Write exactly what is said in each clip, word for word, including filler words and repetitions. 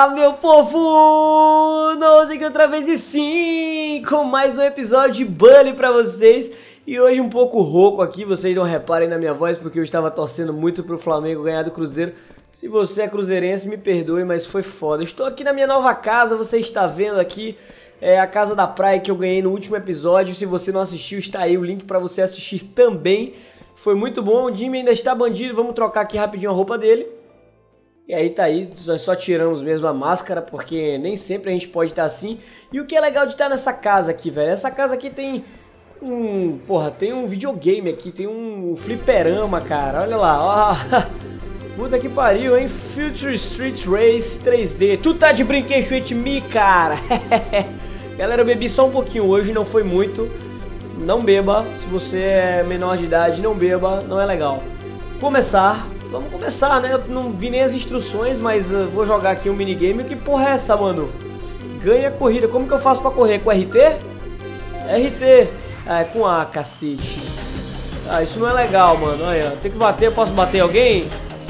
Fala, meu povo! Nós aqui outra vez e sim, com mais um episódio de Bully pra vocês. E hoje um pouco rouco aqui, vocês não reparem na minha voz porque eu estava torcendo muito pro Flamengo ganhar do Cruzeiro. Se você é cruzeirense, me perdoe, mas foi foda. Estou aqui na minha nova casa, você está vendo aqui, é a casa da praia que eu ganhei no último episódio. Se você não assistiu, está aí o link pra você assistir também. Foi muito bom, o Jimmy ainda está bandido, vamos trocar aqui rapidinho a roupa dele. E aí tá aí, nós só tiramos mesmo a máscara, porque nem sempre a gente pode estar assim. E o que é legal de estar nessa casa aqui, velho? Essa casa aqui tem um... Porra, tem um videogame aqui, tem um fliperama, cara. Olha lá, ó. Puta que pariu, hein? Future Street Race três D. Tu tá de brinquedo with me, cara? Galera, eu bebi só um pouquinho hoje, não foi muito. Não beba, se você é menor de idade, não beba, não é legal. Começar... Vamos começar, né? Eu não vi nem as instruções, mas uh, vou jogar aqui um minigame. Que porra é essa, mano? Ganha corrida. Como que eu faço pra correr? Com R T? R T. Ah, é com A, cacete. Ah, isso não é legal, mano. Olha, tem que bater. Eu posso bater alguém?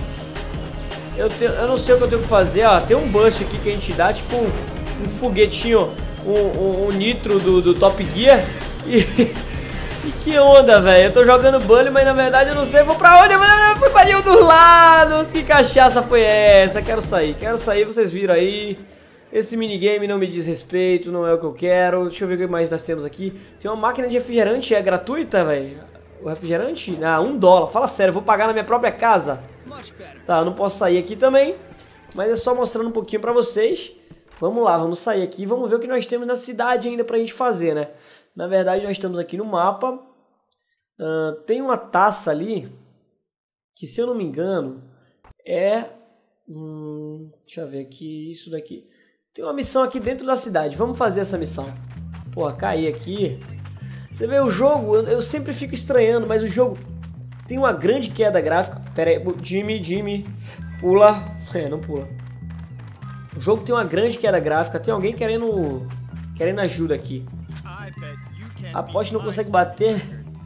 Eu, te... eu não sei o que eu tenho que fazer. Ó, tem um bush aqui que a gente dá, tipo um, um foguetinho, um, um, um nitro do, do Top Gear. E... E que onda, velho. Eu tô jogando Bully, mas na verdade eu não sei. Vou pra onde? Eu fui pra nenhum dos lados. Que cachaça foi essa? Quero sair. Quero sair, vocês viram aí. Esse minigame não me diz respeito, não é o que eu quero. Deixa eu ver o que mais nós temos aqui. Tem uma máquina de refrigerante, é gratuita, velho? O refrigerante? Ah, um dólar. Fala sério, eu vou pagar na minha própria casa. Tá, eu não posso sair aqui também. Mas é só mostrando um pouquinho pra vocês. Vamos lá, vamos sair aqui. Vamos ver o que nós temos na cidade ainda pra gente fazer, né? Na verdade, nós estamos aqui no mapa. Uh, tem uma taça ali, que se eu não me engano, é... Hum, deixa eu ver aqui, isso daqui. Tem uma missão aqui dentro da cidade. Vamos fazer essa missão. Pô, caí aqui. Você vê o jogo, eu, eu sempre fico estranhando, mas o jogo tem uma grande queda gráfica. Pera aí, Jimmy, Jimmy, pula. É, não pula. O jogo tem uma grande queda gráfica. Tem alguém querendo, querendo ajuda aqui. Aposto não consegue bater.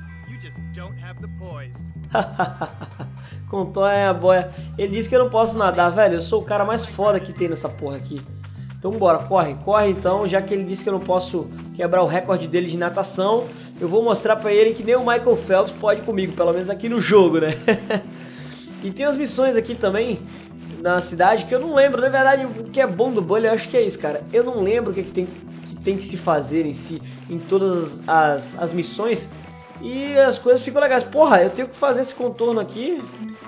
Contou é a boia. Ele disse que eu não posso nadar, velho. Eu sou o cara mais foda que tem nessa porra aqui. Então bora, corre, corre então. Já que ele disse que eu não posso quebrar o recorde dele de natação, eu vou mostrar pra ele que nem o Michael Phelps pode comigo, pelo menos aqui no jogo, né? E tem as missões aqui também na cidade que eu não lembro. Na verdade, o que é bom do Bully, eu acho que é isso, cara. Eu não lembro o que, é que tem que tem que se fazer em si, em todas as, as missões, e as coisas ficam legais. Porra, eu tenho que fazer esse contorno aqui,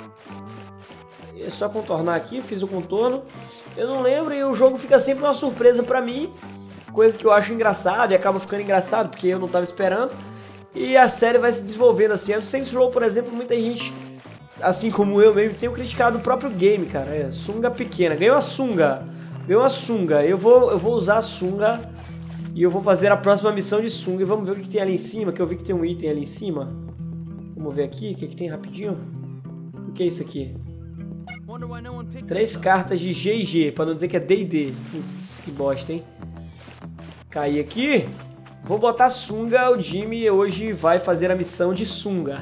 é só contornar aqui, fiz o contorno, eu não lembro, e o jogo fica sempre uma surpresa pra mim, coisa que eu acho engraçado, e acaba ficando engraçado, porque eu não tava esperando, e a série vai se desenvolvendo assim. O Saints Row, por exemplo, muita gente, assim como eu mesmo, tenho criticado o próprio game, cara. É, sunga pequena, ganhou a sunga, ganhou a sunga, eu vou, eu vou usar a sunga. E eu vou fazer a próxima missão de sunga. E vamos ver o que tem ali em cima, que eu vi que tem um item ali em cima. Vamos ver aqui, o que, que tem rapidinho. O que é isso aqui? Três cartas de G G, para não dizer que é D e D. Putz, que bosta, hein? Caí aqui. Vou botar sunga, o Jimmy hoje vai fazer a missão de sunga.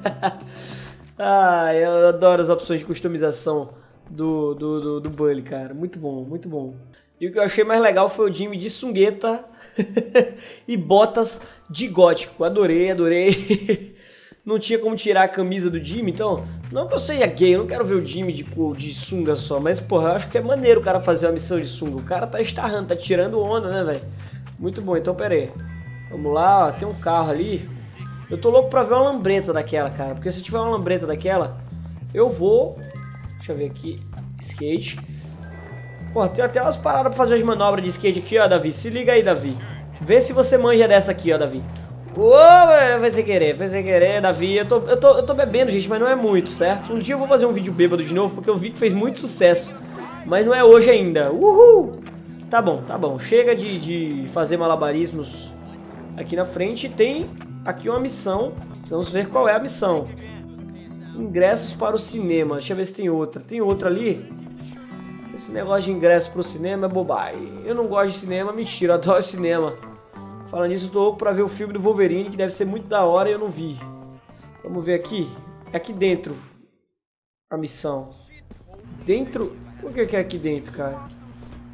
Ah, eu adoro as opções de customização do, do, do, do Bully, cara. Muito bom, muito bom. E o que eu achei mais legal foi o Jimmy de sungueta e botas de gótico. Adorei, adorei. Não tinha como tirar a camisa do Jimmy, então... Não que eu seja gay, eu não quero ver o Jimmy de, de sunga só. Mas, porra, eu acho que é maneiro o cara fazer uma missão de sunga. O cara tá estarrando, tá tirando onda, né, velho? Muito bom, então pera aí. Vamos lá, ó, tem um carro ali. Eu tô louco pra ver uma lambreta daquela, cara. Porque se tiver uma lambreta daquela, eu vou... Deixa eu ver aqui. Skate... Pô, tem até umas paradas pra fazer as manobras de skate aqui, ó, Davi. Se liga aí, Davi. Vê se você manja dessa aqui, ó, Davi. Uou, foi sem querer, foi sem querer, Davi. Eu tô, eu, tô, eu tô bebendo, gente, mas não é muito, certo? Um dia eu vou fazer um vídeo bêbado de novo, porque eu vi que fez muito sucesso. Mas não é hoje ainda. Uhul! Tá bom, tá bom. Chega de, de fazer malabarismos aqui na frente. Tem aqui uma missão. Vamos ver qual é a missão. Ingressos para o cinema. Deixa eu ver se tem outra. Tem outra ali? Esse negócio de ingresso pro cinema é bobagem. Eu não gosto de cinema, mentira, eu adoro cinema. Falando nisso, eu tô louco pra ver o filme do Wolverine, que deve ser muito da hora e eu não vi. Vamos ver aqui. É aqui dentro a missão. Dentro? Por que que é aqui dentro, cara?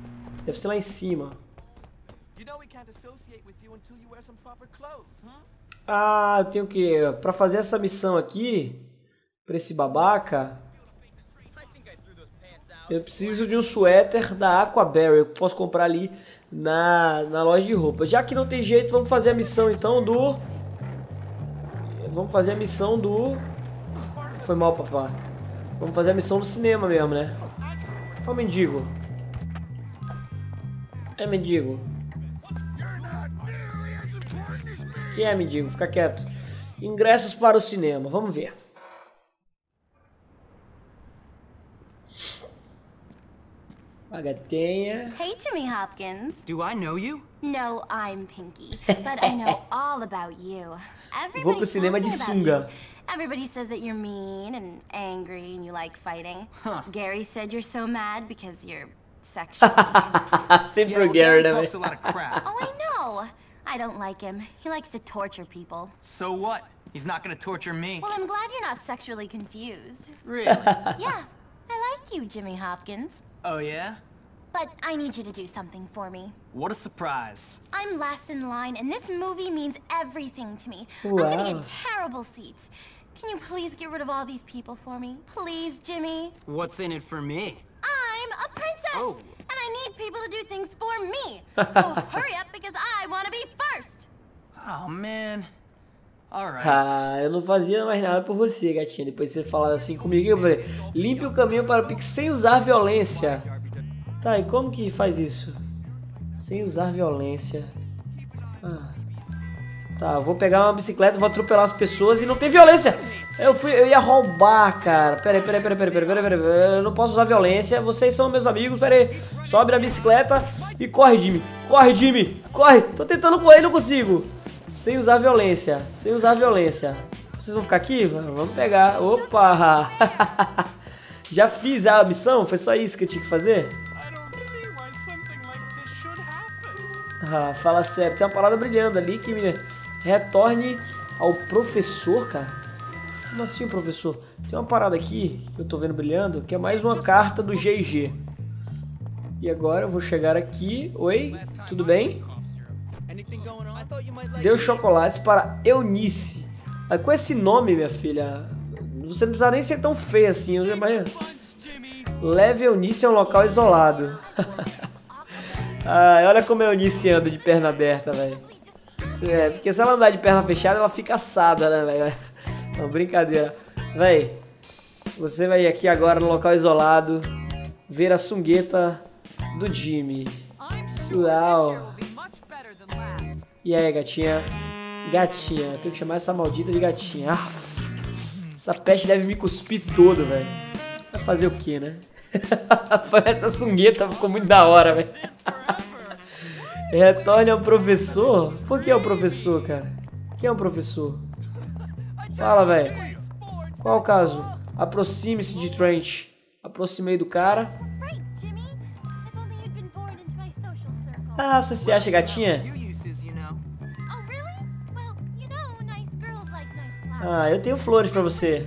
Deve ser lá em cima. Ah, eu tenho que... Pra fazer essa missão aqui, pra esse babaca, eu preciso de um suéter da Aquaberry. Eu posso comprar ali na, na loja de roupas. Já que não tem jeito, vamos fazer a missão então do... Vamos fazer a missão do... Foi mal, papá. Vamos fazer a missão do cinema mesmo, né? Ó o mendigo. É mendigo. Que é mendigo? Fica quieto. Ingressos para o cinema. Vamos ver. Bagatenha. Hey, Jimmy Hopkins. Do I know you? No, I'm Pinky, but I know all about you. Vou pro cinema de sunga. Everybody says that you're mean and angry and you like fighting. Huh. Gary said you're so mad because you're sexual. Sempre Yeah, o well, Gary, Gary né, talks velho? a lot of crap. Oh, I know. I don't like him. He likes to torture people. So what? He's not gonna torture me. Well, I'm glad you're not sexually confused. Really? Yeah, I like you, Jimmy Hopkins. Oh yeah? But I need you to do something for me. What a surprise. I'm last in line, and this movie means everything to me. I'm Wow. gonna get terrible seats. Can you please get rid of all these people for me? Please, Jimmy? What's in it for me? I'm a princess! Oh. And I need people to do things for me. So hurry up, because I want to be first. Oh man. Alright. Ah, eu não fazia mais nada por você, gatinha. Depois de você falar assim comigo, eu falei, limpe o caminho para o Pix sem usar violência. Tá, e como que faz isso? Sem usar violência. Ah. Tá, eu vou pegar uma bicicleta, vou atropelar as pessoas e não tem violência. Eu fui, eu ia roubar, cara. Pera aí, pera aí, pera aí, pera aí, pera aí, pera aí, pera aí. Eu não posso usar violência. Vocês são meus amigos, pera aí. Sobe na bicicleta e corre, Jimmy. Corre, Jimmy. Corre. Tô tentando correr, não consigo. Sem usar violência. Sem usar violência. Vocês vão ficar aqui? Vamos pegar. Opa. Já fiz a missão? Foi só isso que eu tinha que fazer? Ah, fala sério. Tem uma parada brilhando ali que me retorne ao professor, cara. Como assim o professor? Tem uma parada aqui que eu tô vendo brilhando, que é mais uma carta do G G. E agora eu vou chegar aqui. Oi, tudo bem? Deu chocolates para Eunice. Ah, com esse nome, minha filha, você não precisa nem ser tão feia assim. Leve Eunice a um local isolado. Ah, olha como a Eunice anda de perna aberta, velho. É, porque se ela andar de perna fechada, ela fica assada, né, velho? Não, brincadeira. Véi, você vai aqui agora no local isolado ver a sungueta do Jimmy. Uau. E aí, gatinha? Gatinha, eu tenho que chamar essa maldita de gatinha. Ah, essa peste deve me cuspir todo, velho. Vai fazer o que, né? Essa sungueta ficou muito da hora, velho. Retorne ao professor? Por que é o professor, cara? Quem é o professor? Fala, velho. Qual o caso? Aproxime-se de Trent. Aproximei do cara. Ah, você se acha gatinha? Ah, eu tenho flores pra você.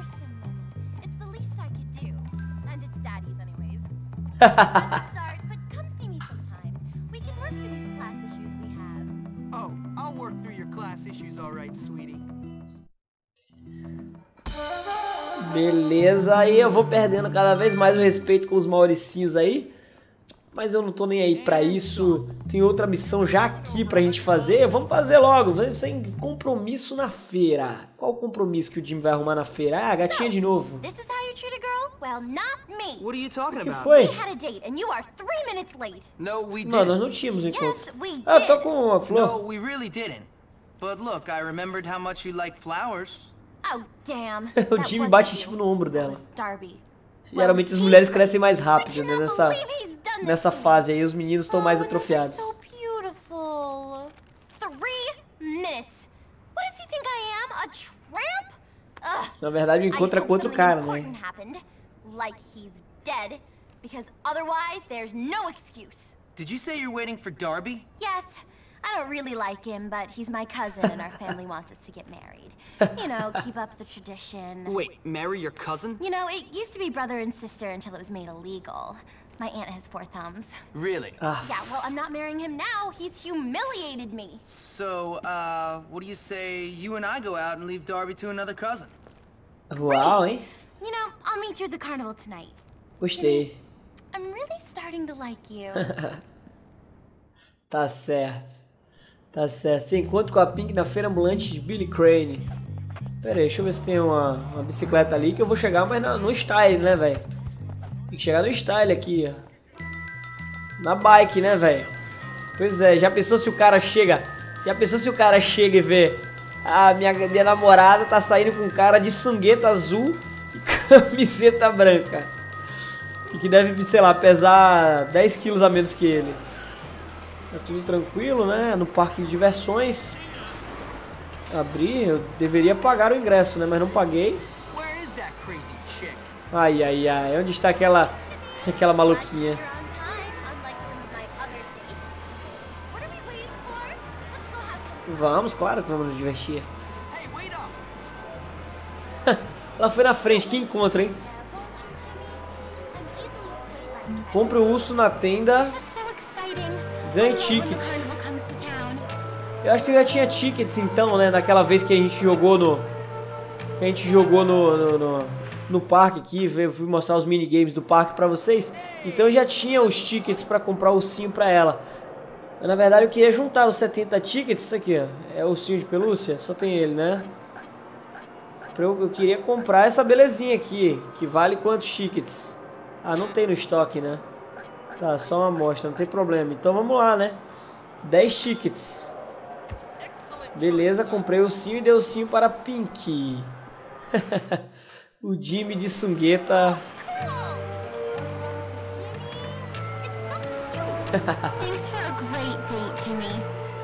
Beleza, aí eu vou perdendo cada vez mais o respeito com os mauricinhos aí. Mas eu não tô nem aí pra isso. Tem outra missão já aqui pra gente fazer. Vamos fazer logo, sem compromisso na feira. Qual o compromisso que o Jimmy vai arrumar na feira? Ah, gatinha de novo. This is how you treat a girl? Well, not me. What are you talking O que about? foi? We had a date and you are three minutes late. No, we Não, nós didn't. não tínhamos encontro. Yes, we Ah, eu tô did. com uma No, flor. we really didn't. But look, I remembered how much you like flowers. Oh, damn. O That Jimmy wasn't bate you. tipo no ombro That dela. was Darby. Geralmente as mulheres crescem mais rápido, né? Nessa, nessa fase aí, os meninos estão mais Oh, atrofiados. so beautiful. Three minutes. What does he think I am? A tramp? Ugh. Na verdade, o I encontro é hope com outro something cara, important né? happened, like he's dead, because otherwise there's no excuse. Did you say you're waiting for Darby? Yes, I don't really like him, but he's my cousin and our family wants us to get married. You know, keep up the tradition. Wait, marry your cousin? You know, it used to be brother and sister until it was made illegal. My aunt has four thumbs. Really? Ah, Yeah, well, I'm not marrying him now. He's humiliated me. So, uh, what do you say you and I go out and leave Darby to another cousin? uau, hein? You know, I'll meet you at the carnival tonight. Gostei. I'm really starting to like you. Tá certo. Tá certo. Se encontra com a Pink na feira ambulante de Billy Crane. Pera aí, deixa eu ver se tem uma, uma bicicleta ali que eu vou chegar, mas na, no style, né, velho? Tem que chegar no style aqui, ó. Na bike, né, velho? Pois é, já pensou se o cara chega... Já pensou se o cara chega e vê... Ah, minha, minha namorada tá saindo com um cara de sungueta azul e camiseta branca. E que deve, sei lá, pesar dez quilos a menos que ele. Tá tudo tranquilo, né? No parque de diversões. Abri, eu deveria pagar o ingresso, né? Mas não paguei. Where is that crazy chick? Ai, ai, ai. Onde está aquela, aquela maluquinha? You're on time, unlike some of my other dates. What are we waiting for? Let's go have some. Vamos, claro que vamos nos divertir. Hey, wait up! Ela foi na frente, que encontro, hein? Won't you, Jimmy? I'm easily swayed by the Compre o urso na tenda. This was so exciting. Ganhe I love when the tickets. carnival comes to town. Eu acho que eu já tinha tickets então, né? Daquela vez que a gente jogou no... Que a gente jogou no... no, no, no parque aqui. Eu fui mostrar os minigames do parque pra vocês. Então eu já tinha os tickets pra comprar o ursinho pra ela. Mas, na verdade eu queria juntar os setenta tickets. Isso aqui, ó. É o ursinho de pelúcia. Só tem ele, né? Eu, eu queria comprar essa belezinha aqui. Que vale quantos tickets? Ah, não tem no estoque, né? Tá, só uma amostra. Não tem problema. Então vamos lá, né? dez tickets. Beleza, comprei o ursinho e dei o ursinho para Pink. O Jimmy de sungueta. Thanks for a great date, Jimmy.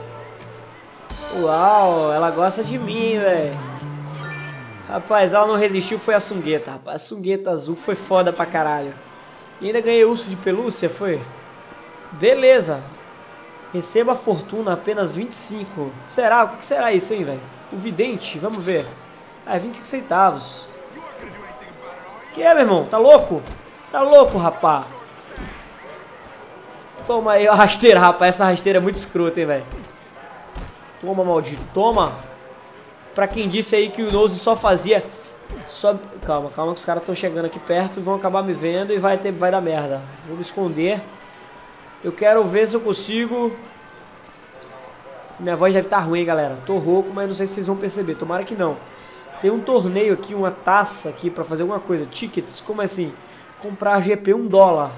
Uau, ela gosta de mim, velho. Rapaz, ela não resistiu, foi a sungueta, rapaz. A sungueta azul foi foda pra caralho. E ainda ganhei urso de pelúcia, foi? Beleza. Receba a fortuna, apenas vinte e cinco. Será? O que será isso, hein, velho? O vidente, vamos ver. Ah, é vinte e cinco centavos. Que é, meu irmão? Tá louco? Tá louco, rapá. Toma aí a rasteira, rapaz. Essa rasteira é muito escrota, hein, velho. Toma, maldito. Toma. Pra quem disse aí que o Nose só fazia... Só... Calma, calma que os caras estão chegando aqui perto e vão acabar me vendo e vai, ter... vai dar merda. Vou me esconder. Eu quero ver se eu consigo... Minha voz deve estar ruim, galera. Tô rouco, mas não sei se vocês vão perceber. Tomara que não. Tem um torneio aqui, uma taça aqui pra fazer alguma coisa. Tickets, como assim? Comprar G P um dólar.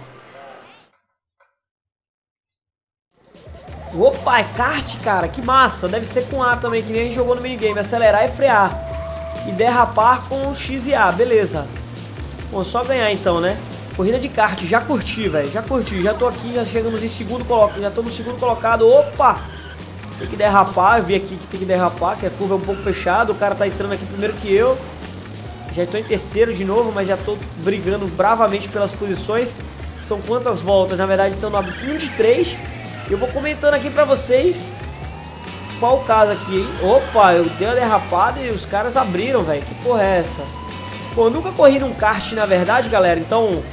Opa, é kart, cara. Que massa. Deve ser com A também, que nem a gente jogou no minigame. Acelerar e frear. E derrapar com X e A. Beleza. Bom, só ganhar então, né? Corrida de kart, já curti, velho, já curti, já tô aqui, já chegamos em segundo colocado, já tô no segundo colocado, opa! Tem que derrapar, eu vi aqui que tem que derrapar, que a curva é um pouco fechada, o cara tá entrando aqui primeiro que eu. Já tô em terceiro de novo, mas já tô brigando bravamente pelas posições. São quantas voltas? Na verdade, estão no um de três. Eu vou comentando aqui pra vocês qual o caso aqui, hein? Opa, eu dei uma derrapada e os caras abriram, velho, que porra é essa? Bom, eu nunca corri num kart, na verdade, galera, então...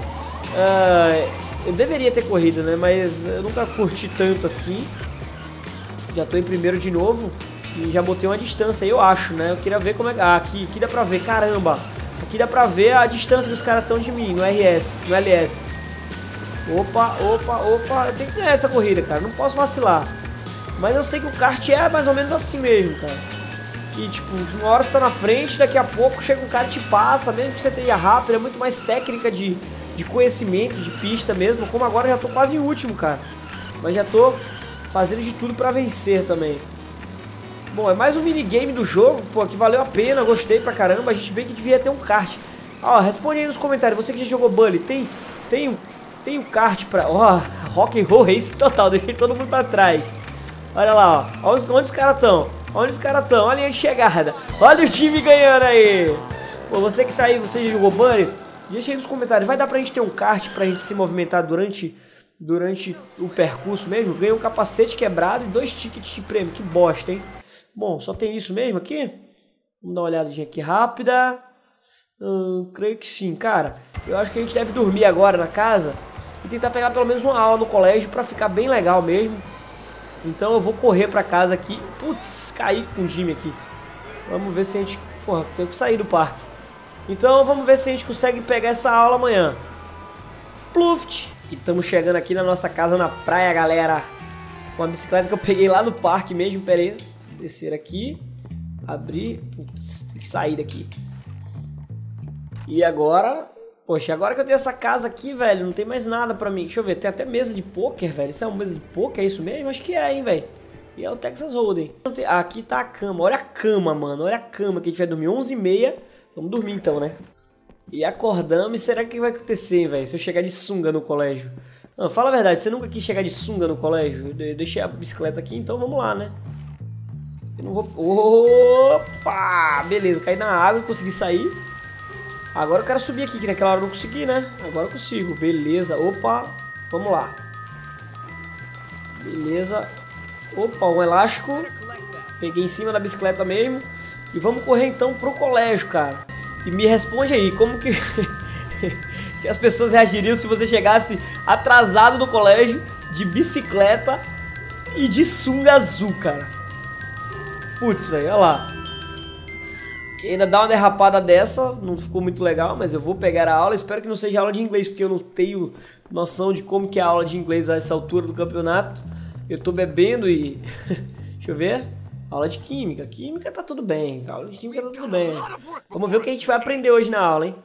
Uh, eu deveria ter corrido, né? Mas eu nunca curti tanto assim. Já tô em primeiro de novo. E já botei uma distância aí, eu acho, né? Eu queria ver como é que... Ah, aqui, aqui dá pra ver, caramba. Aqui dá pra ver a distância que os caras estão de mim, no R S, no L S. Opa, opa, opa. Eu tenho que ganhar essa corrida, cara. Não posso vacilar. Mas eu sei que o kart é mais ou menos assim mesmo, cara. Que, tipo, uma hora você tá na frente, daqui a pouco chega um cara e te passa, mesmo que você tenha rápido, é muito mais técnica de, de conhecimento, de pista mesmo, como agora eu já tô quase em último, cara. Mas já tô fazendo de tudo pra vencer também. Bom, é mais um minigame do jogo, pô, que valeu a pena, gostei pra caramba, a gente vê que devia ter um kart. Ó, responde aí nos comentários, você que já jogou Bully, tem, tem, tem um kart pra... Ó, rock and roll race total, deixei todo mundo pra trás. Olha lá, ó, onde, onde os caras estão? Onde os caras estão? Olha a linha de chegada. Olha o time ganhando aí. Pô, você que tá aí, você já jogou Bunny? Deixa aí nos comentários. Vai dar pra gente ter um kart pra gente se movimentar durante, durante o percurso mesmo? Ganhei um capacete quebrado e dois tickets de prêmio. Que bosta, hein? Bom, só tem isso mesmo aqui? Vamos dar uma olhadinha aqui rápida. Hum, creio que sim, cara. Eu acho que a gente deve dormir agora na casa. e tentar pegar pelo menos uma aula no colégio pra ficar bem legal mesmo. Então eu vou correr pra casa aqui. Putz, caí com o Jimmy aqui. Vamos ver se a gente... Porra, tenho que sair do parque. Então vamos ver se a gente consegue pegar essa aula amanhã. Pluft! E estamos chegando aqui na nossa casa na praia, galera. Com a bicicleta que eu peguei lá no parque mesmo, peraí. Descer aqui. Abrir. Putz, tem que sair daqui. E agora... Poxa, agora que eu tenho essa casa aqui, velho, não tem mais nada pra mim. Deixa eu ver, tem até mesa de pôquer, velho. Isso é uma mesa de pôquer, é isso mesmo? Acho que é, hein, velho. E é o Texas Hold'em. Aqui tá a cama. Olha a cama, mano. Olha a cama que a gente vai dormir. onze e meia. Vamos dormir então, né? E acordamos. E será que vai acontecer, velho? Se eu chegar de sunga no colégio. Não, fala a verdade. Você nunca quis chegar de sunga no colégio? Eu deixei a bicicleta aqui, então vamos lá, né? Eu não vou... Opa! Beleza, caí na água e consegui sair. Agora eu quero subir aqui, que naquela hora eu não consegui, né? Agora eu consigo. Beleza. Opa! Vamos lá. Beleza. Opa, um elástico. Peguei em cima da bicicleta mesmo. E vamos correr então pro colégio, cara. E me responde aí, como que, que as pessoas reagiriam se você chegasse atrasado no colégio, de bicicleta e de sunga azul, cara. Putz, velho, olha lá. E ainda dá uma derrapada dessa, não ficou muito legal, mas eu vou pegar a aula. Espero que não seja aula de inglês, porque eu não tenho noção de como que é a aula de inglês a essa altura do campeonato. Eu tô bebendo e... Deixa eu ver. Aula de química. Química tá tudo bem. Aula de química tá tudo bem. Vamos ver o que a gente vai aprender hoje na aula, hein?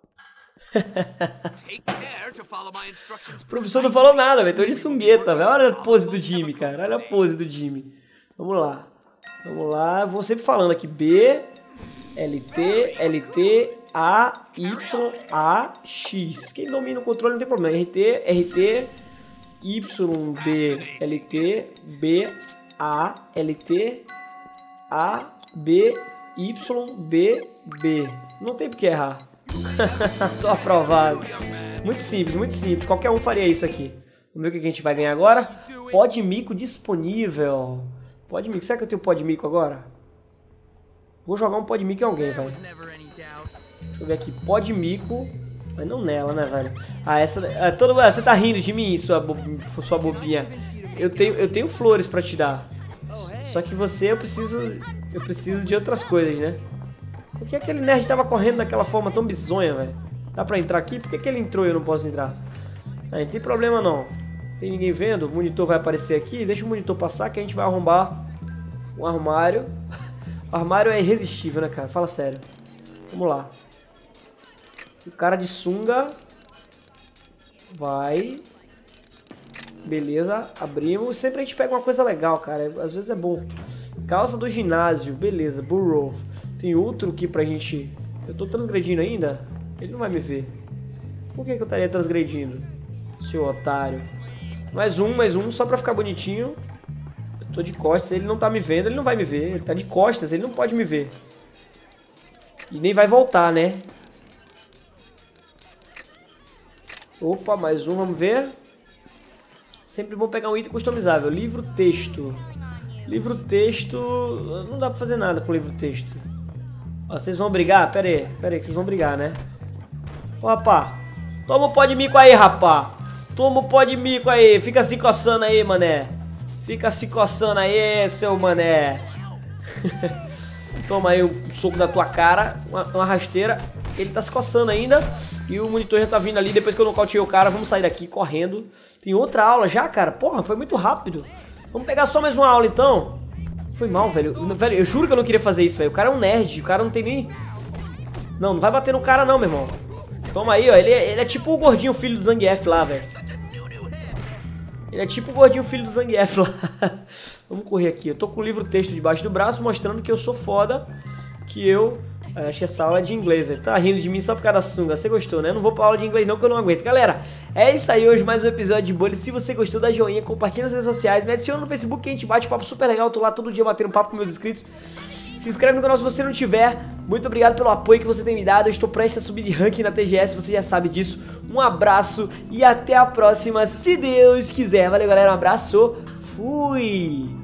O professor não falou nada, velho. Tô de sungueta, velho. Olha a pose do Jimmy, cara. Olha a pose do Jimmy. Vamos lá. Vamos lá. Vou sempre falando aqui. B, L T, L T, A, Y, A, X. Quem domina o controle não tem problema. R T, R T... Y, B, L, T, B, A, L, T, A, B, Y, B, B. Não tem por que errar. Tô aprovado. Muito simples, muito simples. Qualquer um faria isso aqui. Vamos ver o que a gente vai ganhar agora. Pó de mico disponível. Pó de mico. Será que eu tenho pó de mico agora? Vou jogar um pó de mico em alguém, velho. Deixa eu ver aqui. Pó de mico... Mas não nela, né, velho? Ah, essa... Ah, todo... ah, você tá rindo de mim, sua, bo... sua bobinha. Eu tenho, eu tenho flores pra te dar. Só que você, eu preciso... Eu preciso de outras coisas, né? Por que aquele nerd tava correndo daquela forma tão bizonha, velho? Dá pra entrar aqui? Por que, que ele entrou e eu não posso entrar? Ah, não tem problema, não. Tem ninguém vendo? O monitor vai aparecer aqui. Deixa o monitor passar que a gente vai arrombar um armário. O armário é irresistível, né, cara? Fala sério. Vamos lá. O cara de sunga vai. Beleza, abrimos. Sempre a gente pega uma coisa legal, cara. Às vezes é bom. Calça do ginásio, beleza. Burrow. Tem outro aqui pra gente. Eu tô transgredindo ainda? Ele não vai me ver. Por que que eu estaria transgredindo? Seu otário. Mais um, mais um, só pra ficar bonitinho. Eu tô de costas, ele não tá me vendo, ele não vai me ver. Ele tá de costas, ele não pode me ver. E nem vai voltar, né? Opa, mais um, vamos ver. Sempre bom pegar um item customizável. Livro texto. Livro texto... Não dá pra fazer nada com livro texto. Ó, vocês vão brigar? Pera aí, pera aí que vocês vão brigar, né? Ô, rapá. Toma o pó de mico aí, rapá. Toma o pó de mico aí. Fica se coçando aí, mané. Fica se coçando aí, seu mané. Toma aí um soco na tua cara. Uma, uma rasteira. Ele tá se coçando ainda. E o monitor já tá vindo ali. Depois que eu nocauteei o cara, vamos sair daqui correndo. Tem outra aula já, cara? Porra, foi muito rápido. Vamos pegar só mais uma aula, então. Foi mal, velho. Velho, eu juro que eu não queria fazer isso, velho. O cara é um nerd. O cara não tem nem... Não, não vai bater no cara não, meu irmão. Toma aí, ó. Ele é, ele é tipo o gordinho filho do Zangief lá, velho. Ele é tipo o gordinho filho do Zangief lá. Vamos correr aqui. Eu tô com o livro texto debaixo do braço, mostrando que eu sou foda. Que eu... Acho que essa aula é de inglês, velho. Tá rindo de mim só por causa da sunga. Você gostou, né? Eu não vou pra aula de inglês não, que eu não aguento. Galera, é isso aí hoje, mais um episódio de Bully. Se você gostou, dá joinha, compartilha nas redes sociais. Me adiciona no Facebook que a gente bate um papo super legal. Eu tô lá todo dia batendo papo com meus inscritos. Se inscreve no canal se você não tiver. Muito obrigado pelo apoio que você tem me dado. Eu estou prestes a subir de ranking na T G S, você já sabe disso. Um abraço e até a próxima, se Deus quiser. Valeu, galera. Um abraço. Fui!